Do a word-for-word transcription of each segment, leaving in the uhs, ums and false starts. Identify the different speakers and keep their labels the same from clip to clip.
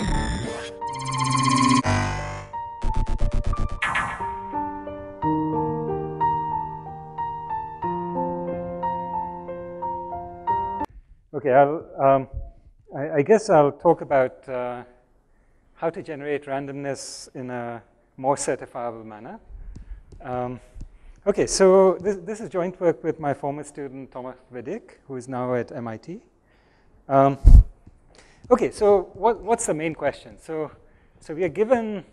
Speaker 1: Okay, I'll, um, I, I guess I'll talk about uh, how to generate randomness in a more certifiable manner. Um, okay, so this, this is joint work with my former student, Thomas Vedek, who is now at M I T. Um, okay, so what, what's the main question? So, so we are given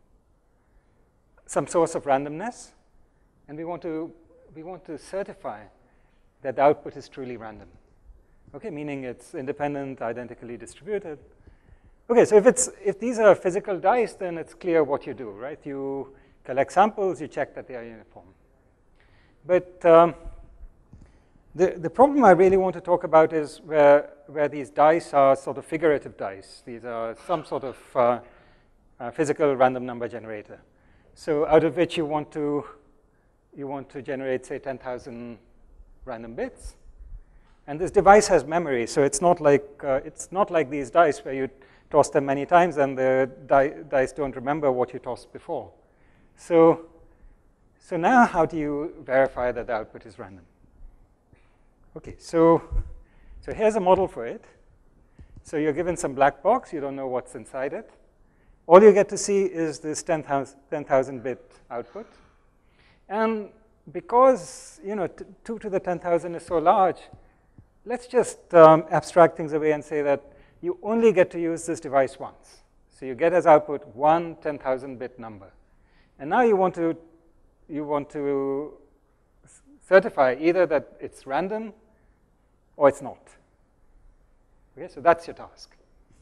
Speaker 1: some source of randomness, and we want to, we want to certify that the output is truly random. Okay, meaning it's independent, identically distributed. Okay, so if it's if these are physical dice, then it's clear what you do, right? You collect samples, you check that they are uniform. But um, the the problem I really want to talk about is where where these dice are sort of figurative dice. These are some sort of uh, uh, physical random number generator. So out of which you want to you want to generate, say, ten thousand random bits. And this device has memory, so it's not like uh, it's not like these dice where you toss them many times and the di dice don't remember what you tossed before. So, so now how do you verify that the output is random? Okay, so so here's a model for it. So you're given some black box, you don't know what's inside it. All you get to see is this ten thousand bit output. And because you know two to the ten thousand is so large, let's just um, abstract things away and say that you only get to use this device once. So you get as output one ten thousand bit number. And now you want to, you want to certify either that it's random or it's not. Okay, so that's your task.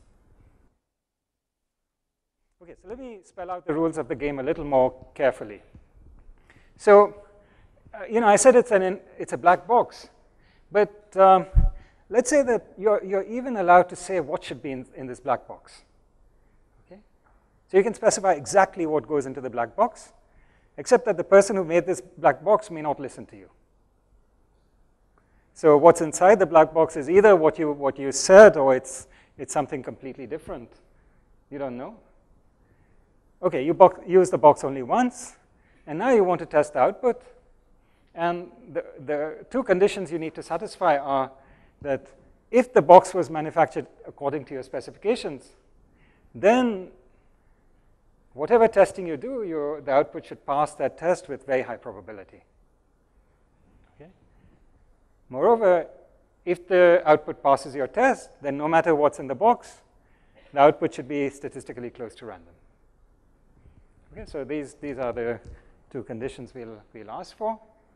Speaker 1: Okay, so let me spell out the rules of the game a little more carefully. So, uh, you know, I said it's, an in, it's a black box. But um, let's say that you're, you're even allowed to say what should be in, in this black box. Okay? So you can specify exactly what goes into the black box, except that the person who made this black box may not listen to you. So what's inside the black box is either what you, what you said or it's, it's something completely different. You don't know. Okay, you box, use the box only once, and now you want to test the output. And the, the two conditions you need to satisfy are that if the box was manufactured according to your specifications, then whatever testing you do, your, the output should pass that test with very high probability. Okay? Moreover, if the output passes your test, then no matter what's in the box, the output should be statistically close to random. Okay, so these, these are the two conditions we'll, we'll ask for.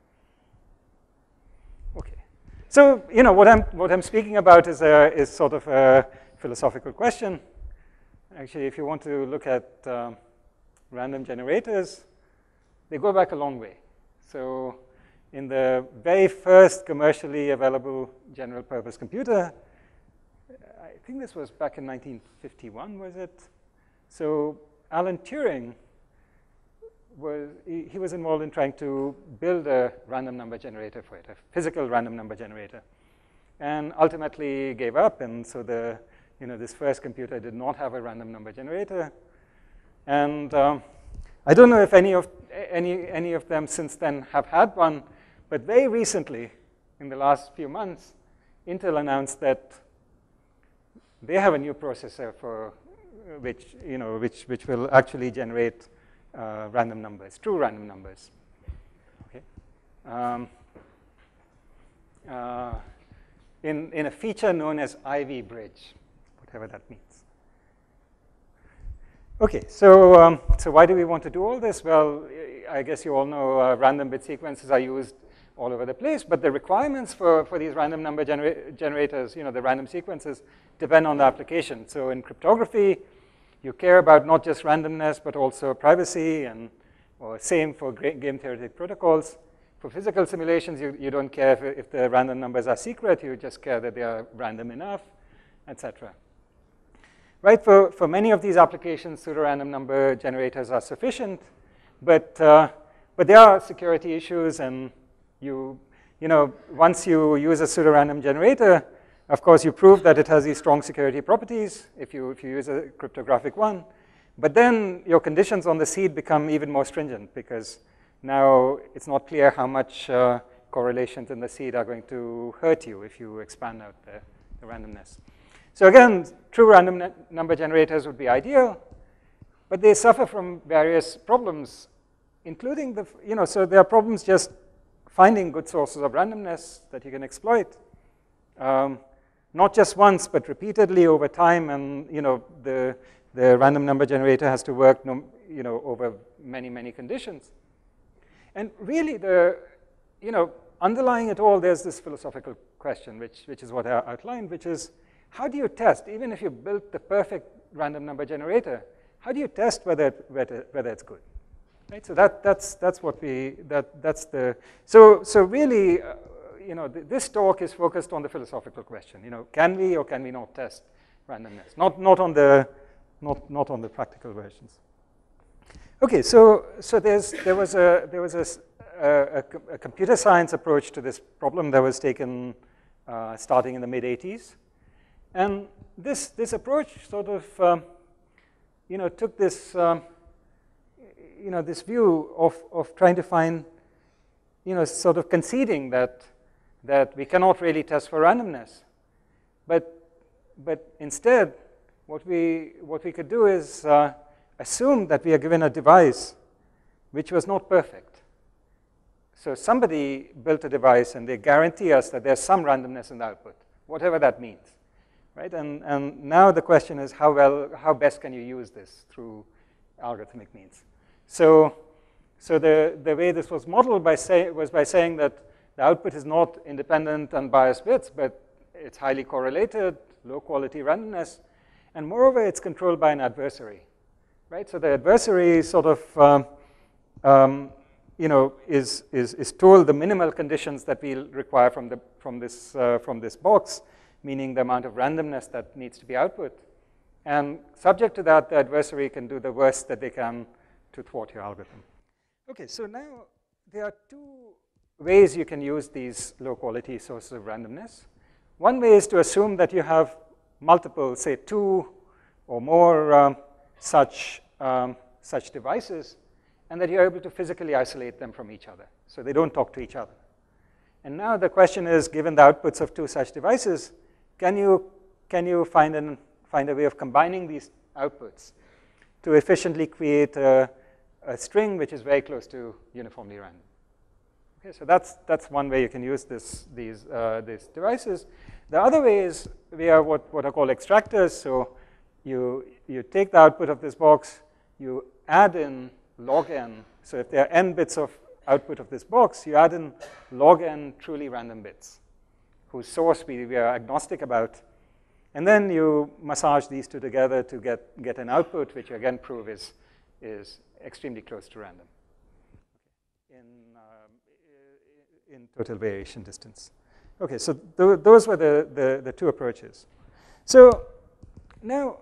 Speaker 1: Okay, so you know what I'm what I'm speaking about is a is sort of a philosophical question. Actually, if you want to look at um, random generators, they go back a long way. So, in the very first commercially available general-purpose computer, I think this was back in nineteen fifty-one, was it? So, Alan Turing was he, he was involved in trying to build a random number generator for it, a physical random number generator, and ultimately gave up. And so the you know this first computer did not have a random number generator. And um, I don't know if any of any any of them since then have had one, but very recently, in the last few months, Intel announced that they have a new processor for which you know which which will actually generate Uh, random numbers, true random numbers. Okay. Um, uh, in, in a feature known as Ivy Bridge, whatever that means. Okay, so, um, so why do we want to do all this? Well, I guess you all know uh, random bit sequences are used all over the place, but the requirements for, for these random number genera generators, you know, the random sequences, depend on the application. So in cryptography, you care about not just randomness, but also privacy, and or same for game theoretic protocols. For physical simulations, you, you don't care if, if the random numbers are secret. You just care that they are random enough, et cetera. Right? For, for many of these applications, pseudorandom number generators are sufficient, but, uh, but there are security issues, and you, you know, once you use a pseudorandom generator, Of course, you prove that it has these strong security properties if you, if you use a cryptographic one. But then your conditions on the seed become even more stringent because now it's not clear how much uh, correlations in the seed are going to hurt you if you expand out the, the randomness. So again, true random number generators would be ideal, but they suffer from various problems, including the, you know, so there are problems just finding good sources of randomness that you can exploit. Um, not just once, but repeatedly over time, and, you know, the, the random number generator has to work, you know, over many, many conditions. And really, the, you know, underlying it all, there's this philosophical question, which, which is what I outlined, which is, how do you test, even if you built the perfect random number generator, how do you test whether, it, whether, whether it's good? Right? So that, that's, that's what we, that, that's the, so, so really, uh, you know, th this talk is focused on the philosophical question. You know, can we or can we not test randomness? Not, not on the, not, not on the practical versions. Okay, so, so there's, there was a, there was a, a, a computer science approach to this problem that was taken uh, starting in the mid eighties. And this, this approach sort of, um, you know, took this, um, you know, this view of, of trying to find, you know, sort of conceding that, that we cannot really test for randomness. But, but instead, what we, what we could do is uh, assume that we are given a device which was not perfect. So somebody built a device and they guarantee us that there's some randomness in the output, whatever that means. Right? And, and now the question is how well, how best can you use this through algorithmic means? So, so the, the way this was modeled by say, was by saying that the output is not independent unbiased bits, but it's highly correlated, low quality randomness, and moreover, it's controlled by an adversary. Right? So the adversary sort of, um, um, you know, is, is, is told the minimal conditions that we require from, the, from, this, uh, from this box, meaning the amount of randomness that needs to be output. And subject to that, the adversary can do the worst that they can to thwart your algorithm. Okay, so now there are two ways you can use these low-quality sources of randomness. One way is to assume that you have multiple, say, two or more um, such, um, such devices, and that you're able to physically isolate them from each other, so they don't talk to each other. And now the question is, given the outputs of two such devices, can you, can you find, an, find a way of combining these outputs to efficiently create a, a string which is very close to uniformly random? Okay, so that's, that's one way you can use this, these, uh, these devices. The other way is via what, what are called extractors. So you, you take the output of this box, you add in log n. So if there are n bits of output of this box, you add in log n truly random bits, whose source we, we are agnostic about. And then you massage these two together to get, get an output, which you again prove is, is extremely close to random in, um, in total variation distance. Okay, so th those were the, the, the two approaches. So now,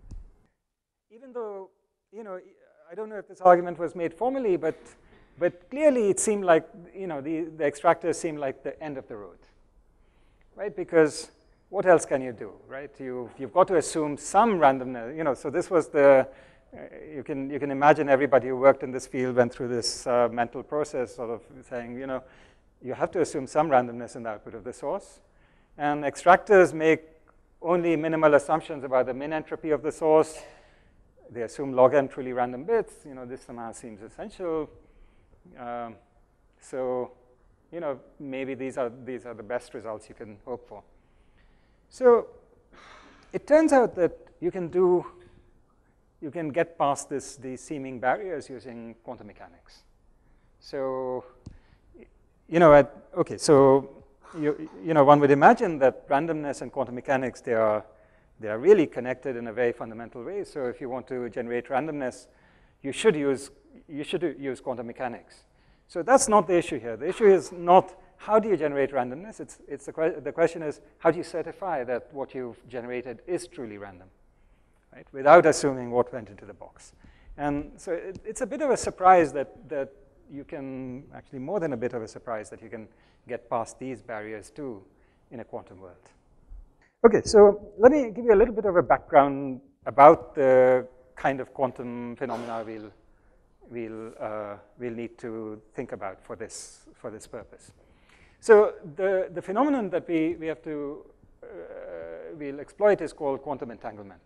Speaker 1: even though, you know, I don't know if this argument was made formally, but, but clearly it seemed like, you know, the, the extractors seemed like the end of the road, right? Because what else can you do, right? You, you've got to assume some randomness, you know, so this was the, uh, you, can, you can imagine everybody who worked in this field went through this uh, mental process sort of saying, you know, you have to assume some randomness in the output of the source. And extractors make only minimal assumptions about the min entropy of the source. They assume log n truly random bits. You know, this somehow seems essential. Um, so, you know, maybe these are, these are the best results you can hope for. So it turns out that you can do, you can get past this, these seeming barriers using quantum mechanics. So, you know, at, okay, so, you, you know, one would imagine that randomness and quantum mechanics, they are, they are really connected in a very fundamental way. So if you want to generate randomness, you should use, you should use quantum mechanics. So that's not the issue here. The issue is not how do you generate randomness. It's, it's the, que the question is how do you certify that what you've generated is truly random, right? Without assuming what went into the box. And so it, it's a bit of a surprise that, that you can, actually more than a bit of a surprise that you can get past these barriers too in a quantum world. Okay, so let me give you a little bit of a background about the kind of quantum phenomena we'll, we'll, uh, we'll need to think about for this, for this purpose. So the, the phenomenon that we, we have to, uh, we'll exploit is called quantum entanglement.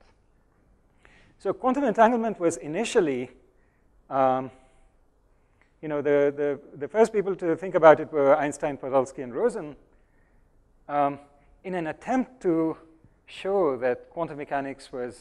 Speaker 1: So quantum entanglement was initially, um, you know, the, the, the first people to think about it were Einstein, Podolsky, and Rosen, um, in an attempt to show that quantum mechanics was,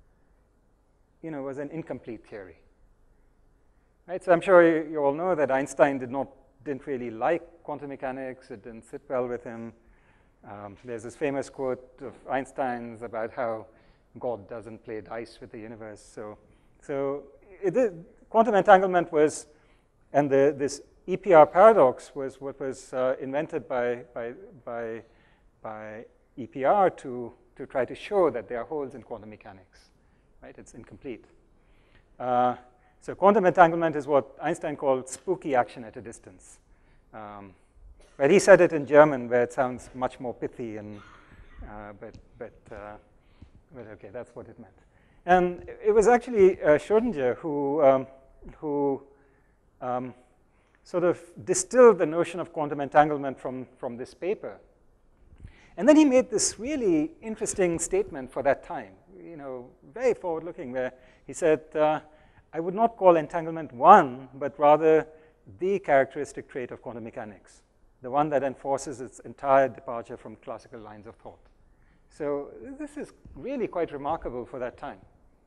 Speaker 1: you know, was an incomplete theory. Right? So I'm sure you, you all know that Einstein did not, didn't really like quantum mechanics. It didn't sit well with him. Um, there's this famous quote of Einstein's about how God doesn't play dice with the universe. So, so it did, quantum entanglement was, and the, this E P R paradox was what was uh, invented by, by, by, by E P R to, to try to show that there are holes in quantum mechanics, right? It's incomplete. Uh, so quantum entanglement is what Einstein called spooky action at a distance. Um, but he said it in German, where it sounds much more pithy, and, uh, but, but, uh, but okay, that's what it meant. And it was actually uh, Schrödinger who, um, who um, sort of distilled the notion of quantum entanglement from, from this paper. And then he made this really interesting statement for that time, you know, very forward-looking, where he said, uh, I would not call entanglement one, but rather the characteristic trait of quantum mechanics, the one that enforces its entire departure from classical lines of thought. So this is really quite remarkable for that time.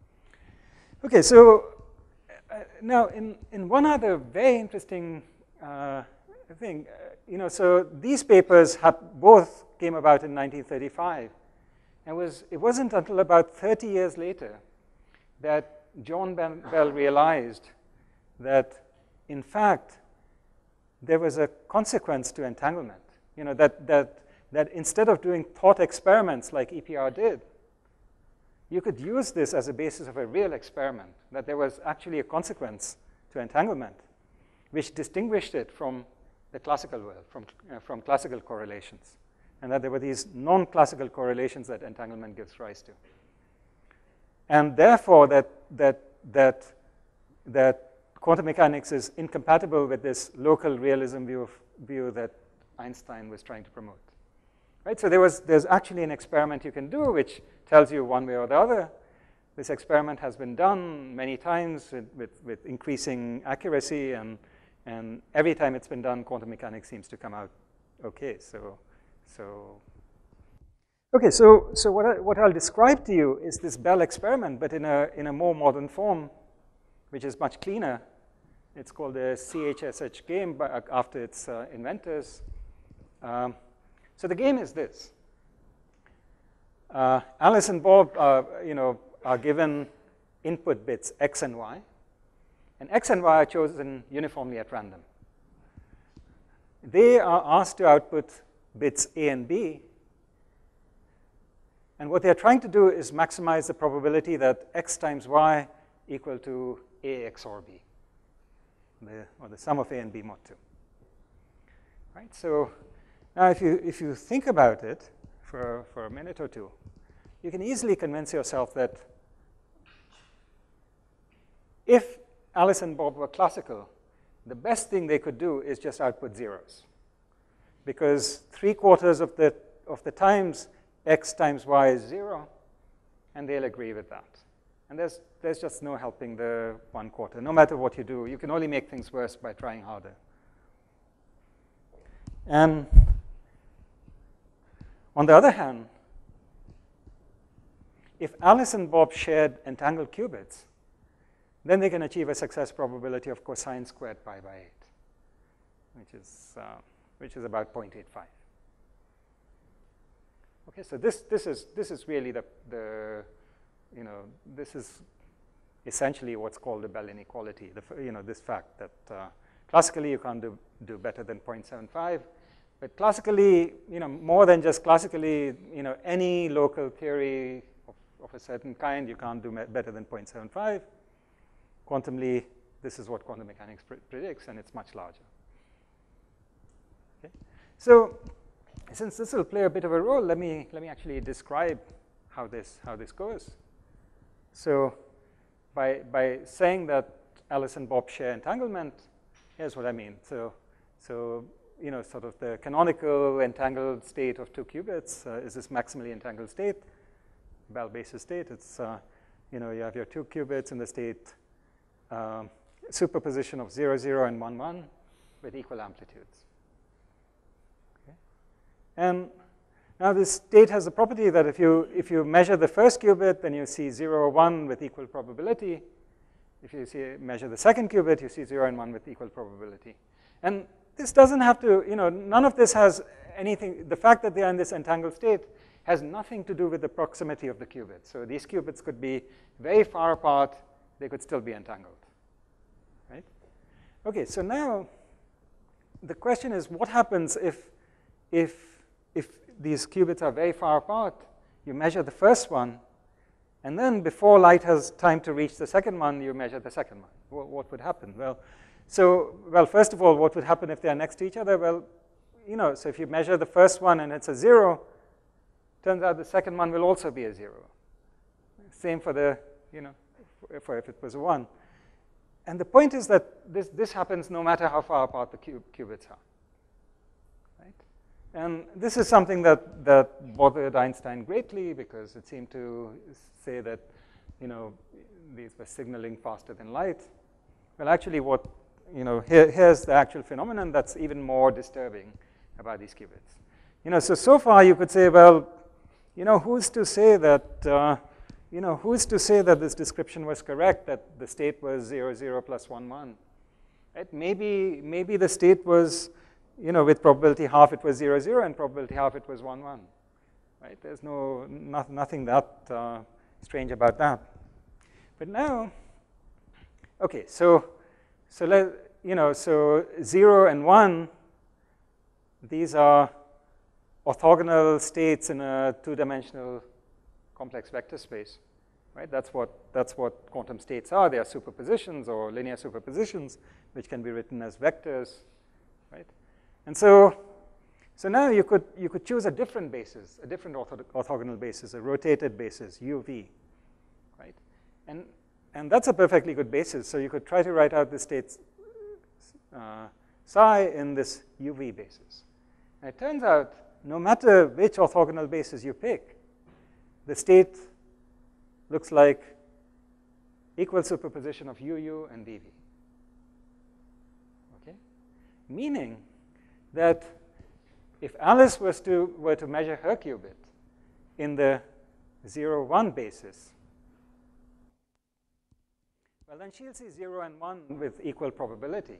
Speaker 1: Okay, so uh, now in, in one other very interesting uh, thing, uh, you know, so these papers have both came about in nineteen thirty-five. And was, it wasn't until about thirty years later that John Bell realized that, in fact, there was a consequence to entanglement. You know, that, that, that instead of doing thought experiments like E P R did, you could use this as a basis of a real experiment, that there was actually a consequence to entanglement, which distinguished it from the classical world, from, uh, from classical correlations, and that there were these non-classical correlations that entanglement gives rise to. And therefore, that, that, that, that quantum mechanics is incompatible with this local realism view, of, view that Einstein was trying to promote. Right? So there was, there's actually an experiment you can do which tells you one way or the other. This experiment has been done many times with, with, with increasing accuracy, and, and every time it's been done, quantum mechanics seems to come out okay. So, so okay, so, so what, I, what I'll describe to you is this Bell experiment, but in a, in a more modern form, which is much cleaner. It's called the C H S H game by, after its uh, inventors. Um, so the game is this. Uh, Alice and Bob uh, you know, are given input bits X and Y, and X and Y are chosen uniformly at random. They are asked to output bits A and B, and what they're trying to do is maximize the probability that X times Y equal to A X O R B, the, or the sum of A and B mod two. Right? So now if you, if you think about it for, for a minute or two, you can easily convince yourself that if Alice and Bob were classical, the best thing they could do is just output zeros. Because three quarters of the, of the times, X times Y is zero, and they'll agree with that. And there's, there's just no helping the one quarter. No matter what you do, you can only make things worse by trying harder. And on the other hand, if Alice and Bob shared entangled qubits, then they can achieve a success probability of cosine squared pi by eight, which is, uh, which is about zero point eight five. Okay, so this, this, is, this is really the, the, you know, this is essentially what's called the Bell inequality, the, you know, this fact that uh, classically you can't do, do better than zero point seven five, but classically, you know, more than just classically, you know, any local theory of, of a certain kind, you can't do better than zero point seven five. Quantumly, this is what quantum mechanics pr predicts, and it's much larger. Okay? So since this will play a bit of a role, let me, let me actually describe how this, how this goes. So by, by saying that Alice and Bob share entanglement, here's what I mean. So, so you know, sort of the canonical entangled state of two qubits uh, is this maximally entangled state, Bell basis state. It's, uh, you know, you have your two qubits in the state uh, superposition of zero, zero, and one, one with equal amplitudes. Okay. And now this state has the property that if you, if you measure the first qubit, then you see zero, one with equal probability. If you see, measure the second qubit, you see zero and one with equal probability. And this doesn't have to, you know, none of this has anything, the fact that they are in this entangled state has nothing to do with the proximity of the qubits. So these qubits could be very far apart, they could still be entangled, right? Okay, so now the question is what happens if, if, if these qubits are very far apart, you measure the first one, and then before light has time to reach the second one, you measure the second one. What, what would happen? Well, so, well, first of all, what would happen if they are next to each other? Well, you know, so if you measure the first one and it's a zero, turns out the second one will also be a zero. Same for the, you know, for if it was a one. And the point is that this, this happens no matter how far apart the qub qubits are, right? And this is something that, that bothered Einstein greatly because it seemed to say that, you know, these were signaling faster than light. Well, actually what, you know, here, here's the actual phenomenon that's even more disturbing about these qubits. You know, so, so far you could say, well, you know, who's to say that, uh, you know, who's to say that this description was correct, that the state was zero, zero plus one, one, right? Maybe, maybe the state was, you know, with probability half it was zero, zero, and probability half it was one, one, right? There's no, not, nothing that uh, strange about that. But now, okay, so, so let, you know, so zero and one, these are orthogonal states in a two-dimensional complex vector space, right? That's what, that's what quantum states are. They are superpositions or linear superpositions, which can be written as vectors, right? And so, so now you could, you could choose a different basis, a different ortho orthogonal basis, a rotated basis, U V, right? And, and that's a perfectly good basis. So you could try to write out the states uh, psi in this U V basis. And it turns out, no matter which orthogonal basis you pick, the state looks like equal superposition of U U and V V. Okay? Meaning that if Alice was to, were to measure her qubit in the zero, one basis, well, then she'll see zero and one with equal probability.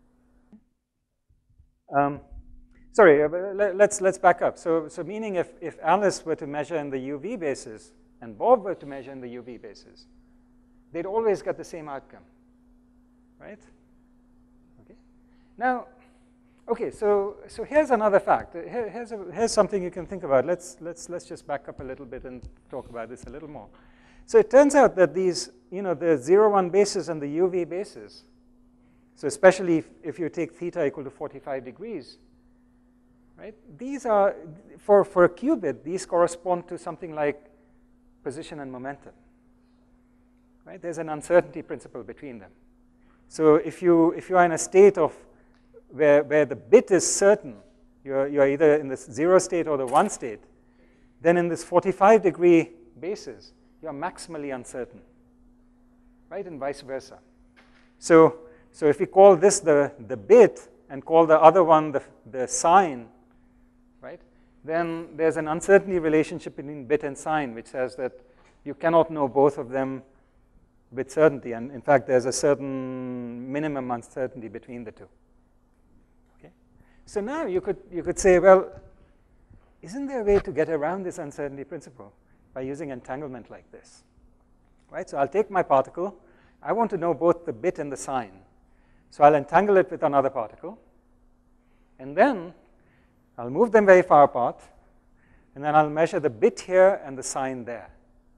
Speaker 1: Um, Sorry, let's, let's back up. So, so meaning if, if Alice were to measure in the U V basis and Bob were to measure in the U V basis, they'd always get the same outcome, right? Okay. Now, okay, so, so here's another fact. Here, here's, a, here's something you can think about. Let's, let's, let's just back up a little bit and talk about this a little more. So it turns out that these, you know, the zero, one basis and the U V basis, so especially if, if you take theta equal to forty-five degrees, right? These are, for, for a qubit, these correspond to something like position and momentum, right? There's an uncertainty principle between them. So if you, if you are in a state of where, where the bit is certain, you're, you're either in the zero state or the one state, then in this forty-five degree basis, you're maximally uncertain, right? And vice versa. So, so if we call this the, the bit and call the other one the, the sign, right? Then there's an uncertainty relationship between bit and sign, which says that you cannot know both of them with certainty. And in fact, there's a certain minimum uncertainty between the two. Okay? So now you could, you could say, well, isn't there a way to get around this uncertainty principle by using entanglement like this? Right? So I'll take my particle. I want to know both the bit and the sign. So I'll entangle it with another particle. And then I'll move them very far apart, and then I'll measure the bit here and the sign there.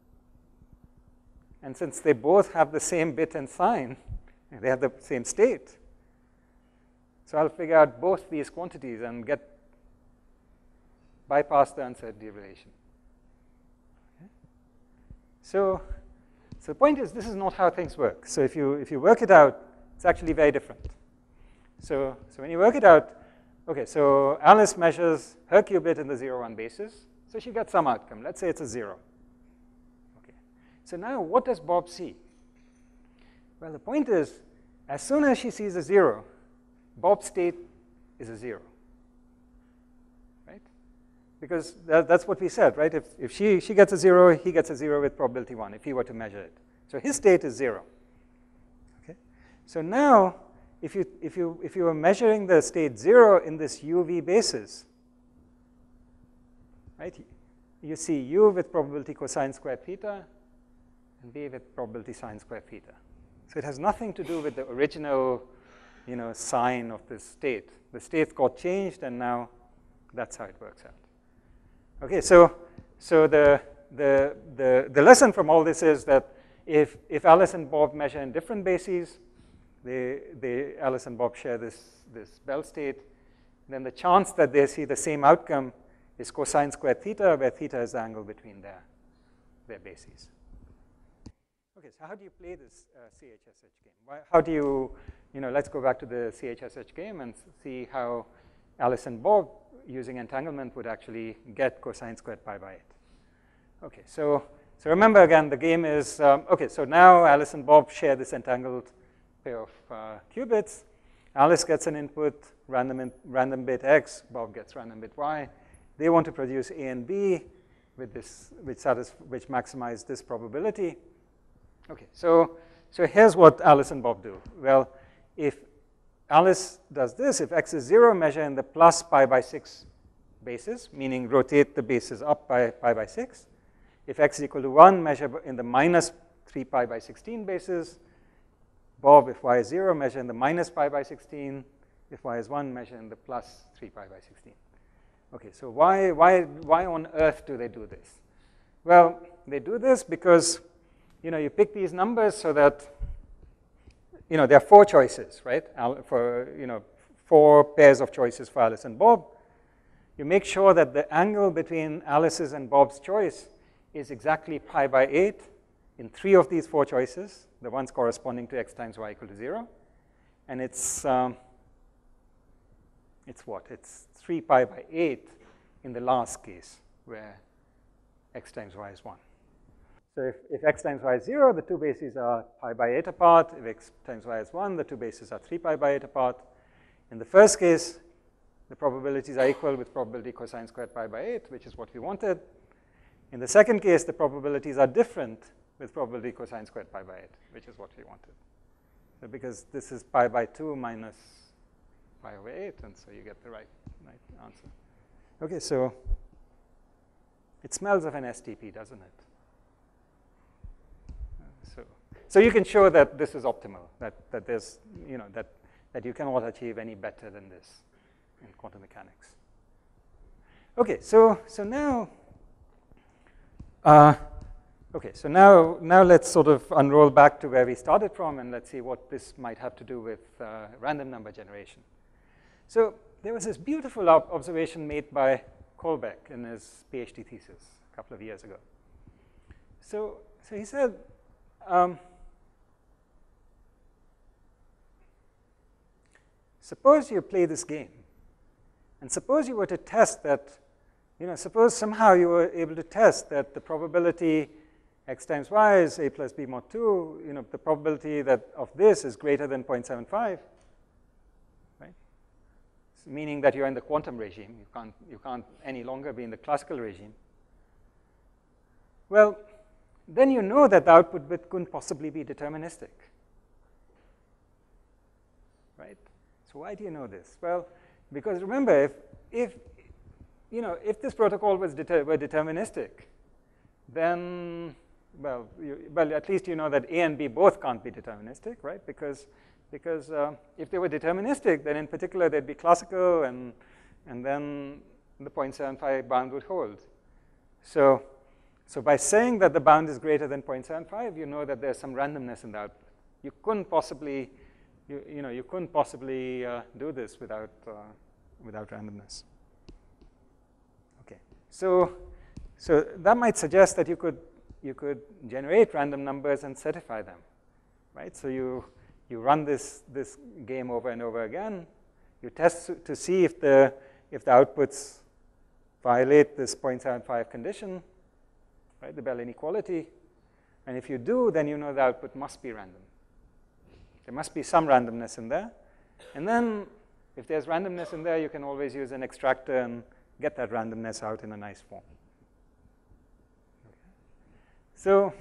Speaker 1: And since they both have the same bit and sign, they have the same state, so I'll figure out both these quantities and get bypass the uncertainty relation. Okay? So, so the point is, this is not how things work. So if you, if you work it out, it's actually very different. So, so when you work it out, okay, so Alice measures her qubit in the zero one basis. So she gets some outcome. Let's say it's a zero. Okay. So now what does Bob see? Well, the point is, as soon as she sees a zero, Bob's state is a zero. Right? Because that, that's what we said, right? If, if she, she gets a zero, he gets a zero with probability one, if he were to measure it. So his state is zero. Okay? So now, if you, if you, if you were measuring the state zero in this U V basis, right, you see U with probability cosine squared theta and V with probability sine squared theta. So it has nothing to do with the original, you know, sign of this state. The state got changed, and now that's how it works out. Okay, so so the the the the lesson from all this is that if if Alice and Bob measure in different bases, they they Alice and Bob share this this Bell state, then the chance that they see the same outcome is cosine squared theta, where theta is the angle between their their bases. Okay, so how do you play this uh, C H S H game? Why, how do you, you know, let's go back to the C H S H game and see how Alice and Bob, using entanglement, would actually get cosine squared pi by eight. Okay, so, so remember again, the game is, um, okay, so now Alice and Bob share this entangled pair of uh, qubits. Alice gets an input, random, in, random bit x, Bob gets random bit y. They want to produce A and B with this, which, satisf which maximize this probability. Okay, so, so here's what Alice and Bob do. Well, if Alice does this, if x is zero, measure in the plus pi by six basis, meaning rotate the bases up by pi by six. If x is equal to one, measure in the minus three pi by sixteen basis. Bob, if y is zero, measure in the minus pi by sixteen. If y is one, measure in the plus three pi by sixteen. Okay, so why, why, why on earth do they do this? Well, they do this because, you know, you pick these numbers so that, you know, there are four choices, right? For, you know, four pairs of choices for Alice and Bob. You make sure that the angle between Alice's and Bob's choice is exactly pi by eight in three of these four choices, the ones corresponding to x times y equal to zero. And it's, um, it's what? It's three pi by eight in the last case, where x times y is one. So if, if x times y is zero, the two bases are pi by eight apart. If x times y is one, the two bases are three pi by eight apart. In the first case, the probabilities are equal with probability cosine squared pi by eight, which is what we wanted. In the second case, the probabilities are different with probability cosine squared pi by eight, which is what we wanted. So because this is pi by two minus pi over eight, and so you get the right, right answer. Okay, so it smells of an S T P, doesn't it? So, so you can show that this is optimal, that, that there's, you know, that, that you cannot achieve any better than this in quantum mechanics. Okay, so, so now, uh, okay, so now, now let's sort of unroll back to where we started from, and let's see what this might have to do with uh, random number generation. So there was this beautiful ob observation made by Kolbeck in his PhD thesis a couple of years ago. So, so he said, um, suppose you play this game, and suppose you were to test that, you know, suppose somehow you were able to test that the probability x times y is a plus b mod two, you know, the probability that of this is greater than zero point seven five, right? Meaning that you're in the quantum regime. You can't, you can't any longer be in the classical regime. Well, then you know that the output bit couldn't possibly be deterministic, right? So why do you know this? Well, because remember, if, if you know, if this protocol was deter were deterministic, then, well, you, well, at least you know that A and B both can't be deterministic, right? Because, because uh, if they were deterministic, then in particular they'd be classical, and and then the zero point seven five bound would hold. So, so by saying that the bound is greater than zero point seven five, you know that there's some randomness in the output. You couldn't possibly, you, you know, you couldn't possibly uh, do this without uh, without randomness. Okay. So, so that might suggest that you could, you could generate random numbers and certify them, right? So you, you run this, this game over and over again. You test to see if the, if the outputs violate this zero point seven five condition, right, the Bell inequality. And if you do, then you know the output must be random. There must be some randomness in there. And then if there's randomness in there, you can always use an extractor and get that randomness out in a nice form. Okay. So,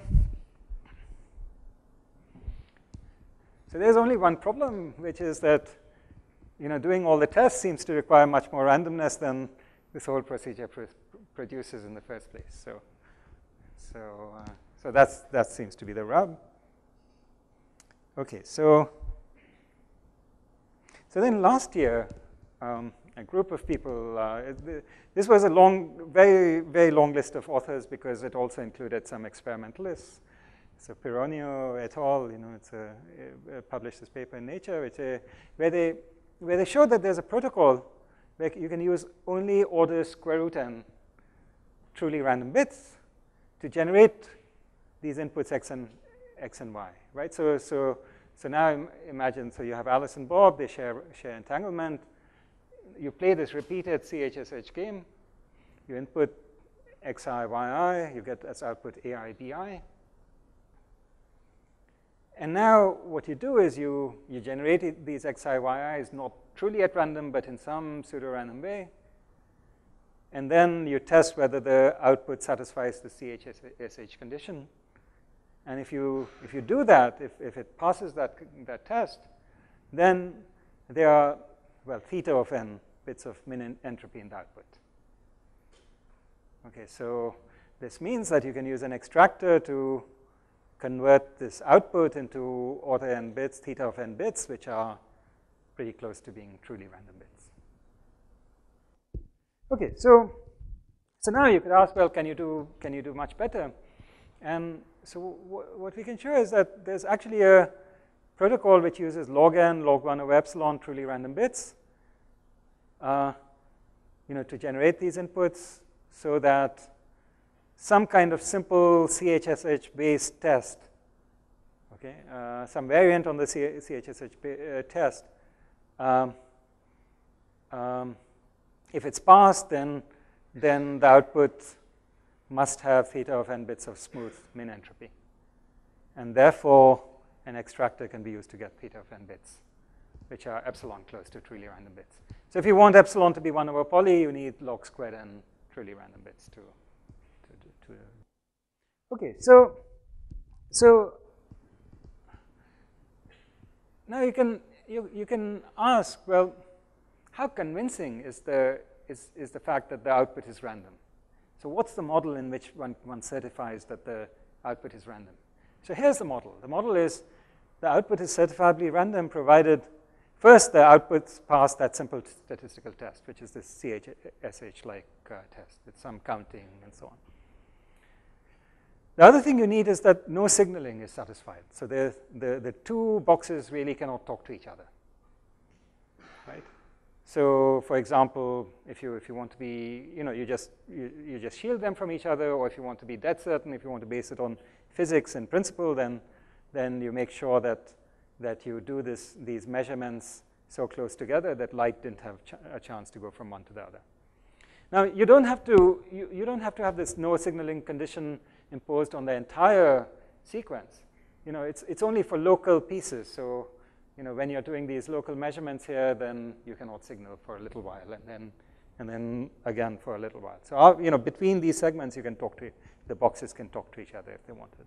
Speaker 1: so there's only one problem, which is that, you know, doing all the tests seems to require much more randomness than this whole procedure pr produces in the first place. So, so, uh, so that's, that seems to be the rub. Okay, so, so then last year, um, a group of people, uh, this was a long, very, very long list of authors because it also included some experimentalists. So Pironio et al., you know, it's a, a published this paper in Nature, which a, where they where they showed that there's a protocol where you can use only order square root n truly random bits to generate these inputs x and x and y, right? So so so now imagine, so you have Alice and Bob, they share share entanglement. You play this repeated C H S H game. You input xi, yi, you get as output ai, bi. And now what you do is you, you generate these xi, yi's not truly at random, but in some pseudo-random way. And then you test whether the output satisfies the C H S H condition. And if you, if you do that, if, if it passes that, that test, then there are, well, theta of n bits of min entropy in the output. Okay, so this means that you can use an extractor to convert this output into order n bits, theta of n bits, which are pretty close to being truly random bits. Okay, so so now you could ask, well, can you do can you do much better? And so what we can show is that there's actually a protocol which uses log n, log one over epsilon, truly random bits, uh, you know, to generate these inputs, so that some kind of simple C H S H-based test, okay, uh, some variant on the C H S H uh, test, um, um, if it's passed, then, then the output must have theta of n bits of smooth min entropy. And therefore, an extractor can be used to get theta of n bits, which are epsilon close to truly random bits. So if you want epsilon to be one over poly, you need log squared n truly random bits to To, okay, so so now you can you you can ask, well, how convincing is the is is the fact that the output is random? So what's the model in which one one certifies that the output is random? So here's the model. The model is the output is certifiably random provided first the outputs pass that simple statistical test, which is this C H S H-like uh, test with some counting and so on. The other thing you need is that no signaling is satisfied. So the, the, the two boxes really cannot talk to each other, right? So for example, if you, if you want to be, you know, you just, you, you just shield them from each other, or if you want to be dead certain, if you want to base it on physics in principle, then, then you make sure that, that you do this, these measurements so close together that light didn't have ch a chance to go from one to the other. Now, you don't have to, you, you don't have to have this no signaling condition imposed on the entire sequence. You know, it's, it's only for local pieces. So, you know, when you're doing these local measurements here, then you cannot signal for a little while, and then, and then again for a little while. So, uh, you know, between these segments, you can talk to, the boxes can talk to each other if they wanted.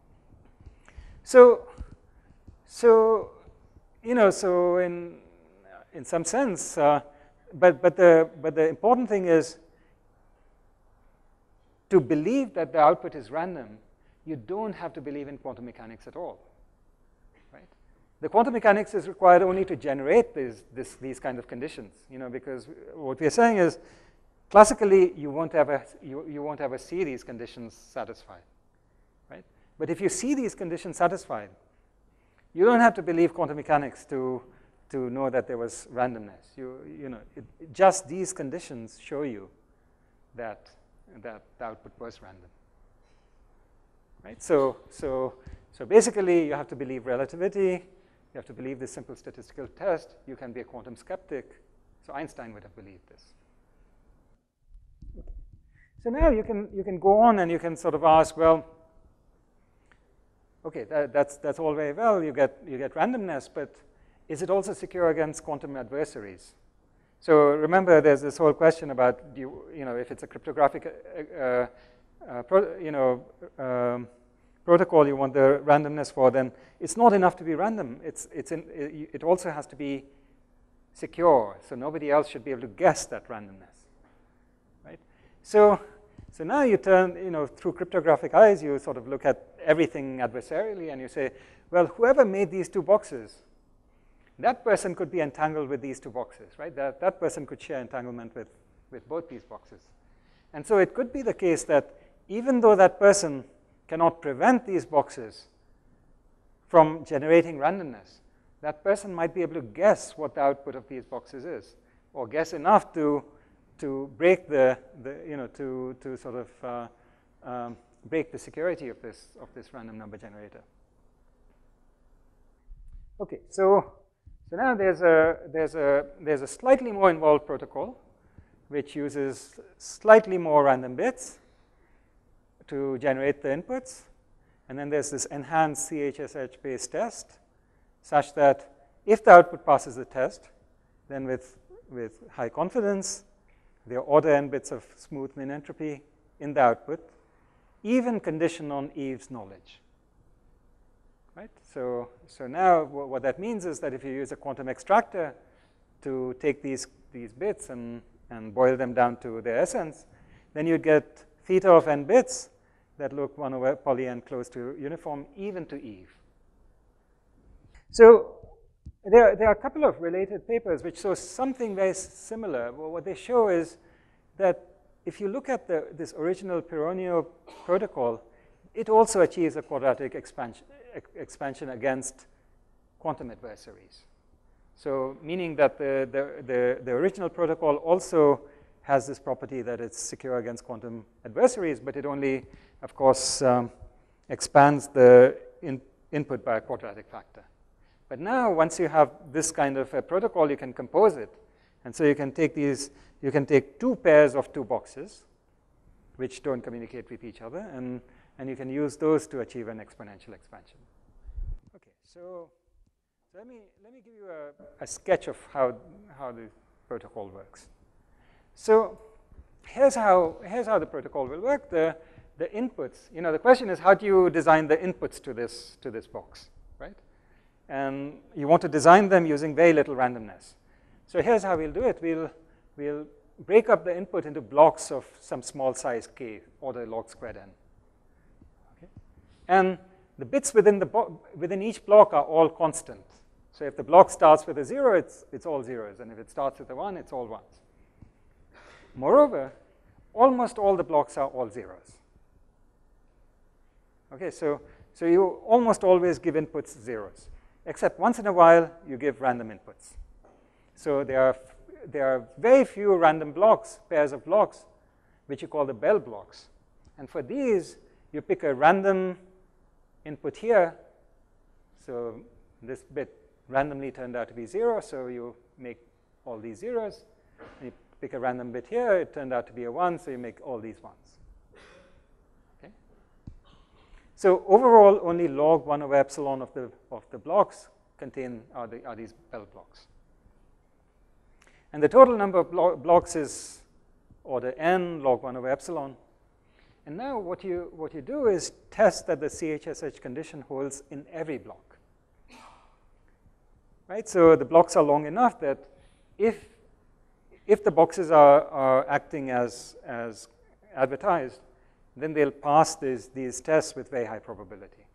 Speaker 1: So, so, you know, so in, in some sense, uh, but, but, the, but the important thing is, to believe that the output is random, you don't have to believe in quantum mechanics at all, right? The quantum mechanics is required only to generate these, this, these kind of conditions, you know, because what we're saying is, classically, you won't ever, you, you won't ever see these conditions satisfied, right? But if you see these conditions satisfied, you don't have to believe quantum mechanics to, to know that there was randomness. You, you know, it, just these conditions show you that that the output was random. Right? So, so, so basically, you have to believe relativity. You have to believe this simple statistical test. You can be a quantum skeptic. So Einstein would have believed this. So now you can, you can go on and you can sort of ask, well, okay, that, that's, that's all very well. You get, you get randomness, but is it also secure against quantum adversaries? So remember, there's this whole question about, do you, you know, if it's a cryptographic uh, uh, pro, you know, um, protocol you want the randomness for, then it's not enough to be random. It's, it's in, it also has to be secure, so nobody else should be able to guess that randomness, right? So, so now you turn, you know, through cryptographic eyes, you sort of look at everything adversarially, and you say, well, whoever made these two boxes, that person could be entangled with these two boxes, right? That, that person could share entanglement with, with both these boxes. And so it could be the case that even though that person cannot prevent these boxes from generating randomness, that person might be able to guess what the output of these boxes is, or guess enough to, to break the, the, you know, to, to sort of uh, um, break the security of this, of this random number generator. Okay, so, so now there's a, there's, a, there's a slightly more involved protocol which uses slightly more random bits to generate the inputs. And then there's this enhanced C H S H-based test, such that if the output passes the test, then with, with high confidence, there are order n bits of smooth min entropy in the output, even condition on Eve's knowledge. Right? So, so now what that means is that if you use a quantum extractor to take these, these bits and, and boil them down to their essence, then you get theta of n bits that look one over poly n close to uniform, even to Eve. So there, there are a couple of related papers which show something very similar. Well, what they show is that if you look at the, this original Pironio protocol, it also achieves a quadratic expansion, expansion against quantum adversaries. So meaning that the, the, the, the original protocol also has this property that it's secure against quantum adversaries, but it only, of course, um, expands the in, input by a quadratic factor. But now, once you have this kind of a protocol, you can compose it. And so you can take these, you can take two pairs of two boxes, which don't communicate with each other, and, and you can use those to achieve an exponential expansion. Okay, so, so let me, let me give you a, a sketch of how, how the protocol works. So here's how, here's how the protocol will work. The, the inputs, you know, the question is, how do you design the inputs to this, to this box, right? And you want to design them using very little randomness. So here's how we'll do it. We'll, we'll break up the input into blocks of some small size k, order log squared n. Okay? And the bits within, the within each block are all constant. So if the block starts with a zero, it's, it's all zeros. And if it starts with a one, it's all ones. Moreover, almost all the blocks are all zeros. Okay, so, so you almost always give inputs zeros, except once in a while you give random inputs. So there are, there are very few random blocks, pairs of blocks, which you call the Bell blocks. And for these, you pick a random input here. So this bit randomly turned out to be zero, so you make all these zeros. And you pick a random bit here, it turned out to be a one, so you make all these ones. Okay? So overall, only log one over epsilon of the, of the blocks contain are, the, are these Bell blocks. And the total number of blo blocks is order n log one over epsilon. And now what you, what you do is test that the C H S H condition holds in every block. Right? So the blocks are long enough that if If the boxes are, are acting as, as advertised, then they'll pass these, these tests with very high probability.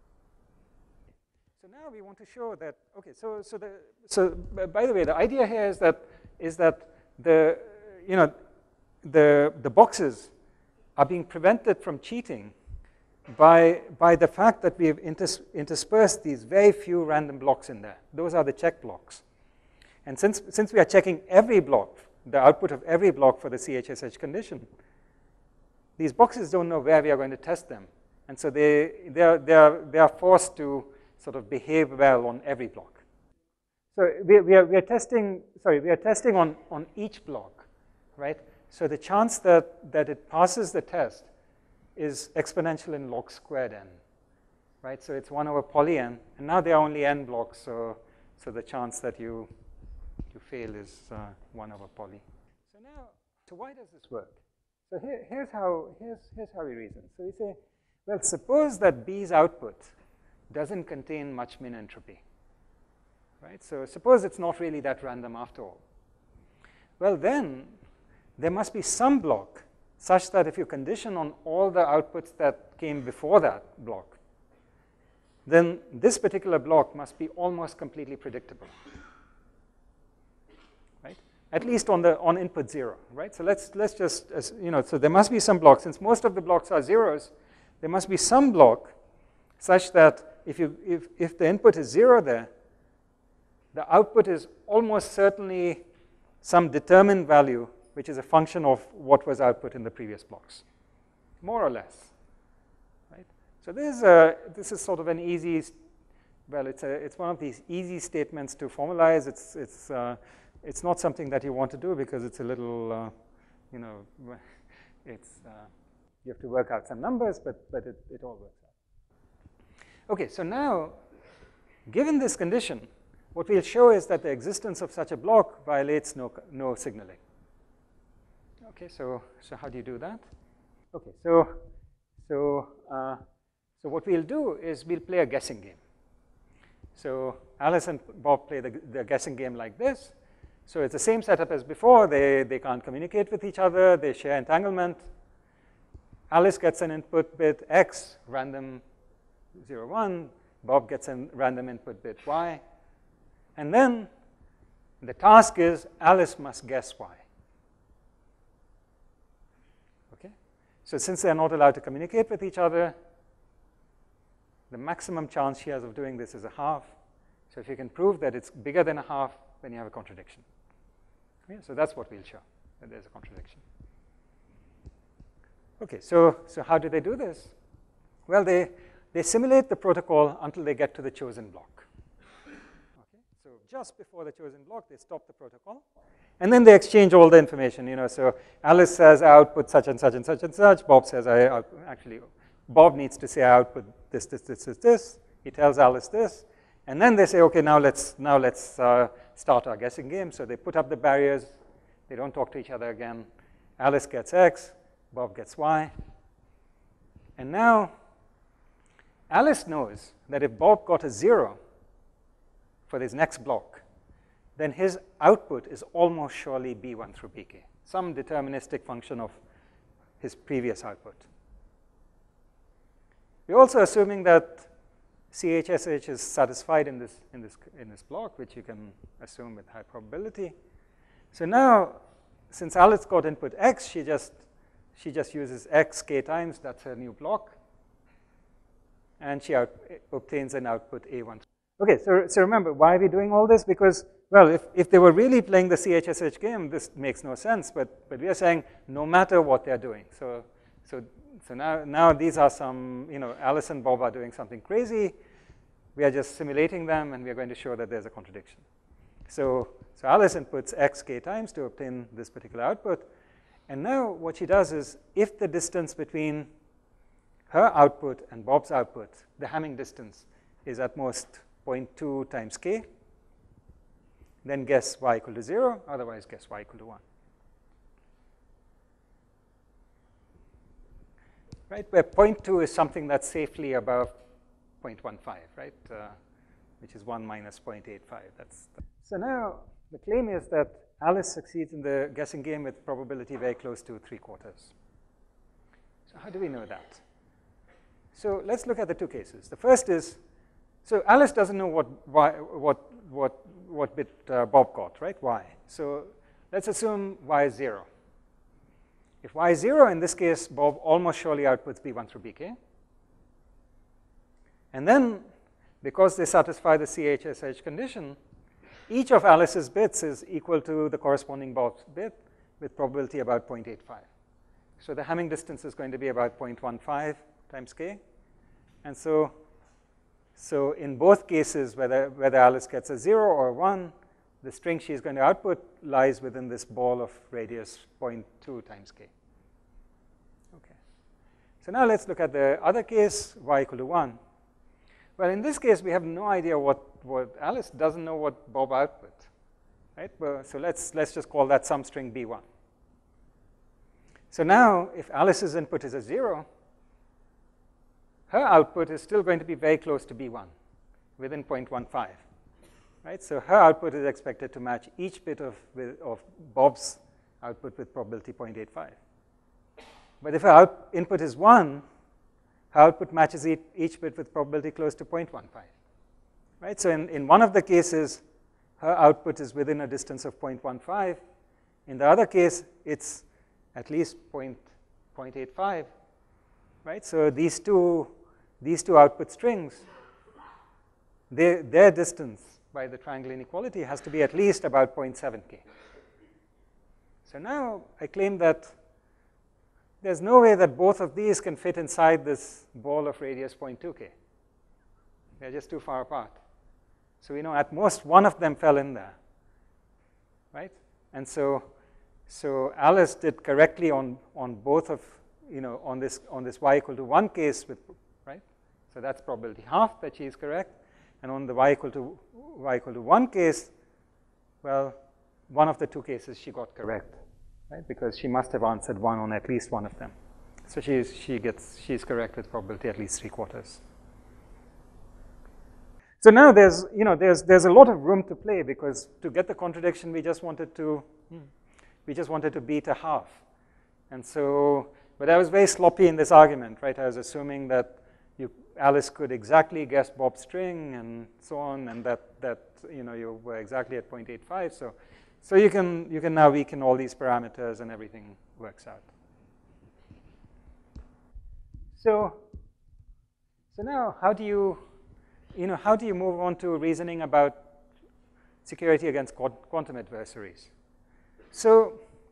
Speaker 1: So now we want to show that, okay, so, so, the, so by the way, the idea here is that, is that the, you know, the, the boxes are being prevented from cheating by, by the fact that we have inters interspersed these very few random blocks in there. Those are the check blocks. And since, since we are checking every block, the output of every block for the C H S H condition, these boxes don't know where we are going to test them. And so they, they, are, they, are, they are forced to sort of behave well on every block. So we, we, are, we are testing, sorry, we are testing on, on each block, right? So the chance that, that it passes the test is exponential in log squared n, right? So it's one over poly n, and now there are only n blocks, so, so the chance that you, you fail is uh, one over poly. So now, so why does this work? So here, here's, how, here's, here's how we reason. So we say, well, suppose that B's output doesn't contain much min entropy, right? So suppose it's not really that random after all. Well, then there must be some block such that if you condition on all the outputs that came before that block, then this particular block must be almost completely predictable, right? At least on the on input zero, right? So let's let's just as, you know. So there must be some block. Since most of the blocks are zeros, there must be some block such that if you if if the input is zero there, the output is almost certainly some determined value, which is a function of what was output in the previous blocks, more or less, right? So this is a, this is sort of an easy, well, it's a it's one of these easy statements to formalize. It's it's uh, it's not something that you want to do because it's a little, uh, you know, it's uh, you have to work out some numbers, but but it it all works out. Okay, so now, given this condition, what we'll show is that the existence of such a block violates no no signaling. Okay, so so how do you do that? Okay, so so uh, so what we'll do is we'll play a guessing game. So Alice and Bob play the, the guessing game like this. So it's the same setup as before. They they can't communicate with each other. They share entanglement. Alice gets an input bit x, random zero one. Bob gets a random input bit y. And then the task is Alice must guess y. Okay? So since they're not allowed to communicate with each other, the maximum chance she has of doing this is a half. So if you can prove that it's bigger than a half, then you have a contradiction. Okay? So that's what we'll show, that there's a contradiction. Okay, so, so how do they do this? Well, they, they simulate the protocol until they get to the chosen block. Okay? So just before the chosen block, they stop the protocol. And then they exchange all the information. You know, so Alice says, I output such and such and such and such. Bob says, I output, actually, Bob needs to say, I output this, this, this, this, this. He tells Alice this. And then they say, okay, now let's, now let's uh, start our guessing game. So they put up the barriers. They don't talk to each other again. Alice gets X. Bob gets Y. And now Alice knows that if Bob got a zero for this next block, then his output is almost surely B one through B K, some deterministic function of his previous output. We're also assuming that C H S H is satisfied in this, in this, in this block, which you can assume with high probability. So now, since Alice got input X, she just, she just uses X k times, that's her new block. And she out, obtains an output A one. Okay, so, so remember, why are we doing all this? Because, well, if, if they were really playing the C H S H game, this makes no sense. But, but we are saying no matter what they're doing. So, so, so now, now these are some, you know, Alice and Bob are doing something crazy. We are just simulating them, and we are going to show that there's a contradiction. So, so Alice inputs X k times to obtain this particular output. And now what she does is, if the distance between her output and Bob's output, the Hamming distance, is at most zero point two times k, then guess y equal to zero, otherwise guess y equal to one. Right, where zero point two is something that's safely above zero point one five, right, uh, which is one minus zero point eight five. That's the so now the claim is that Alice succeeds in the guessing game with probability very close to three quarters. So how do we know that? So let's look at the two cases. The first is, so Alice doesn't know what y, what what what bit uh, Bob got, right? Y. So let's assume y is zero. If y is zero, in this case, Bob almost surely outputs B one through B K. And then, because they satisfy the C H S H condition, each of Alice's bits is equal to the corresponding Bob's bit with probability about zero point eight five. So the Hamming distance is going to be about zero point one five times k. And so, so in both cases, whether, whether Alice gets a zero or one, the string she's going to output lies within this ball of radius zero point two times k. Okay. So now let's look at the other case, y equal to one. Well, in this case, we have no idea what, what Alice doesn't know what Bob output, right? Well, so let's, let's just call that some string b one. So now, if Alice's input is a zero, her output is still going to be very close to b one, within zero point one five. Right? So her output is expected to match each bit of, of Bob's output with probability zero point eight five. But if her out, input is one, her output matches each, each bit with probability close to zero point one five. Right? So in, in one of the cases, her output is within a distance of zero point one five. In the other case, it's at least zero point eight five. Right? So these two, these two output strings, they, their distance by the triangle inequality has to be at least about zero point seven k. So now I claim that there's no way that both of these can fit inside this ball of radius zero point two k. They're just too far apart. So we know at most one of them fell in there, right? And so, so Alice did correctly on, on both of, you know, on this, on this y equal to one case, with, right? So that's probability half that she is correct. And on the y equal to y equal to one case, well, one of the two cases she got correct, right? Because she must have answered one on at least one of them. So she is, she gets she's correct with probability at least three quarters. So now there's you know there's there's a lot of room to play, because to get the contradiction we just wanted to we just wanted to beat a half, and so but I was very sloppy in this argument, right? I was assuming that you Alice could exactly guess Bob's string and so on, and that that you know you were exactly at zero point eight five. So so you can you can now weaken all these parameters and everything works out. So so now how do you you know how do you move on to reasoning about security against quantum adversaries? So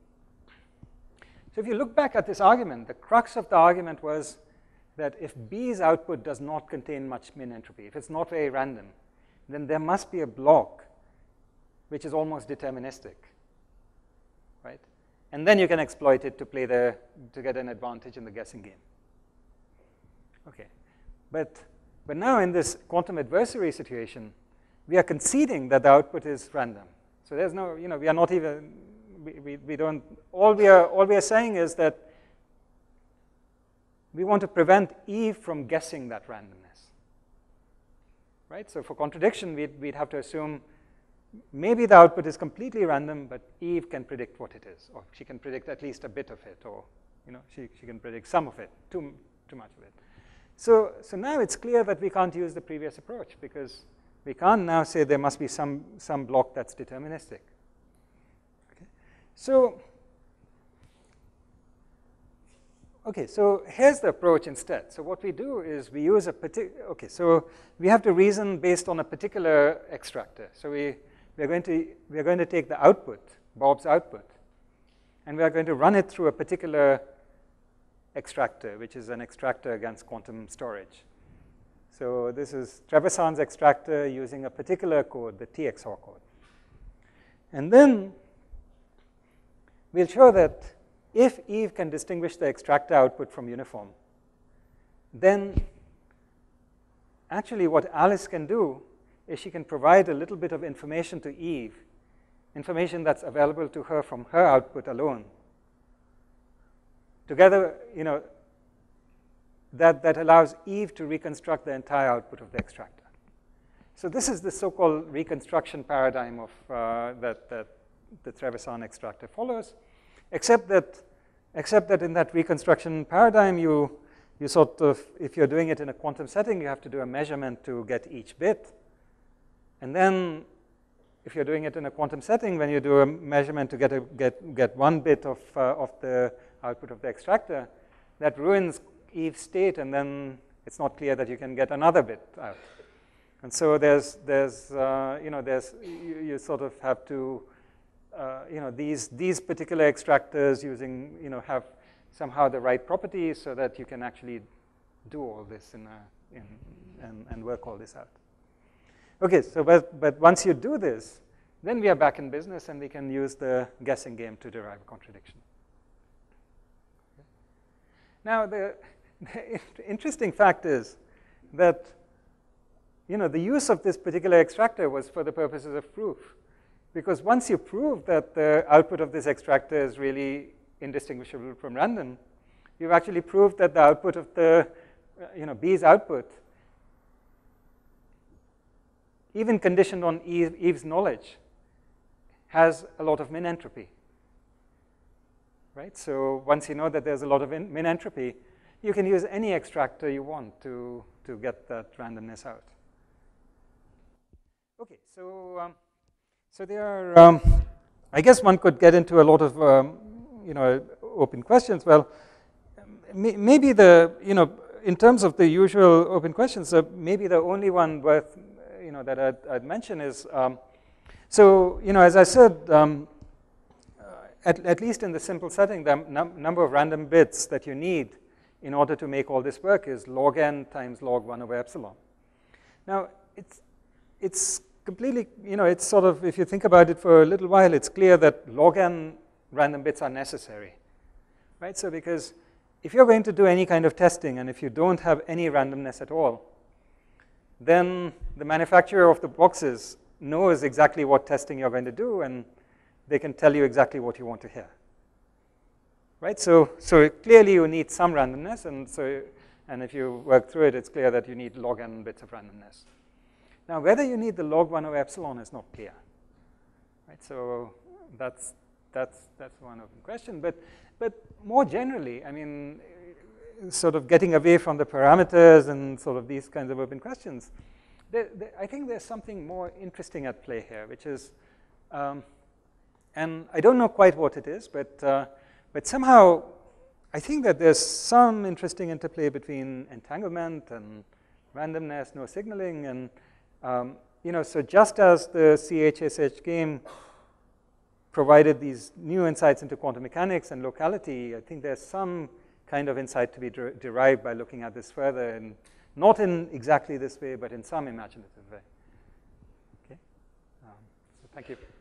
Speaker 1: so if you look back at this argument, the crux of the argument was that if B's output does not contain much min entropy, if it's not very random, then there must be a block which is almost deterministic, right? And then you can exploit it to play the, to get an advantage in the guessing game. Okay, but, but now in this quantum adversary situation, we are conceding that the output is random. So there's no, you know, we are not even, we, we, we don't, all we are, all we are saying is that we want to prevent Eve from guessing that randomness, right? So for contradiction, we'd, we'd have to assume maybe the output is completely random, but Eve can predict what it is, or she can predict at least a bit of it, or you know, she, she can predict some of it, too, too much of it. So, so now it's clear that we can't use the previous approach, because we can't now say there must be some, some block that's deterministic. Okay. So, Okay, so here's the approach instead. So what we do is we use a particular, okay, so we have to reason based on a particular extractor. So we, we, are going to, we are going to take the output, Bob's output, and we are going to run it through a particular extractor, which is an extractor against quantum storage. So this is Trevisan's extractor using a particular code, the T X O R code. And then we'll show that if Eve can distinguish the extractor output from uniform, then actually what Alice can do is she can provide a little bit of information to Eve, information that's available to her from her output alone. Together, you know, that, that allows Eve to reconstruct the entire output of the extractor. So this is the so-called reconstruction paradigm of uh, that, that the Trevisan extractor follows. Except that, except that in that reconstruction paradigm, you, you sort of, if you're doing it in a quantum setting, you have to do a measurement to get each bit. And then if you're doing it in a quantum setting, when you do a measurement to get, a, get, get one bit of, uh, of the output of the extractor, that ruins Eve's state, and then it's not clear that you can get another bit out. And so there's, there's uh, you know, there's, you, you sort of have to, Uh, you know, these, these particular extractors using, you know, have somehow the right properties so that you can actually do all this in a, in, and, and work all this out. Okay, so but, but once you do this, then we are back in business and we can use the guessing game to derive a contradiction. Now, the, the interesting fact is that, you know, the use of this particular extractor was for the purposes of proof. Because once you prove that the output of this extractor is really indistinguishable from random, you've actually proved that the output of the, uh, you know, B's output, even conditioned on Eve, Eve's knowledge, has a lot of min entropy. Right? So once you know that there's a lot of in, min entropy, you can use any extractor you want to, to get that randomness out. Okay, so um, so there are, um, I guess one could get into a lot of, um, you know, open questions. Well, may, maybe the, you know, in terms of the usual open questions, uh, maybe the only one worth, you know, that I'd, I'd mention is, um, so, you know, as I said, um, uh, at, at least in the simple setting, the num number of random bits that you need in order to make all this work is log n times log one over epsilon. Now, it's, it's completely, you know, it's sort of, if you think about it for a little while, it's clear that log n random bits are necessary, right? So because if you're going to do any kind of testing and if you don't have any randomness at all, then the manufacturer of the boxes knows exactly what testing you're going to do and they can tell you exactly what you want to hear, right? So, so clearly you need some randomness, and so, and if you work through it, it's clear that you need log n bits of randomness. Now, whether you need the log one over epsilon is not clear, right? So that's that's that's one open question. But but more generally, I mean, sort of getting away from the parameters and sort of these kinds of open questions, there, there, I think there's something more interesting at play here, which is, um, and I don't know quite what it is, but uh, but somehow I think that there's some interesting interplay between entanglement and randomness, no signaling, and Um, you know, so just as the C H S H game provided these new insights into quantum mechanics and locality, I think there's some kind of insight to be der derived by looking at this further, and not in exactly this way, but in some imaginative way. Okay, um, so thank you.